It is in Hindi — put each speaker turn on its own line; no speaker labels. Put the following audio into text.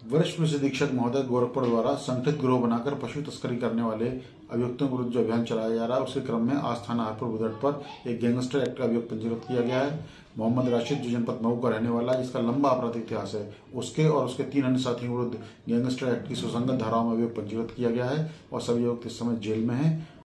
वरिष्ठ पुलिस अधीक्षक महोदय गोरखपुर द्वारा संगठित गिरोह बनाकर पशु तस्करी करने वाले अभियुक्तों के विरुद्ध जो अभियान चलाया जा रहा है, उसके क्रम में आज थाना हरपुर बुधट पर एक गैंगस्टर एक्ट का अभियोग पंजीकृत किया गया है। मोहम्मद राशिद, जो जनपद मऊ का रहने वाला है, जिसका लंबा आपराधिक इतिहास है, उसके और उसके 3 अन्य साथियों के विरुद्ध गैंगस्टर एक्ट की सुसंगत धाराओं में अभियोग पंजीकृत किया गया है और सभी अभियुक्त इस समय जेल में हैं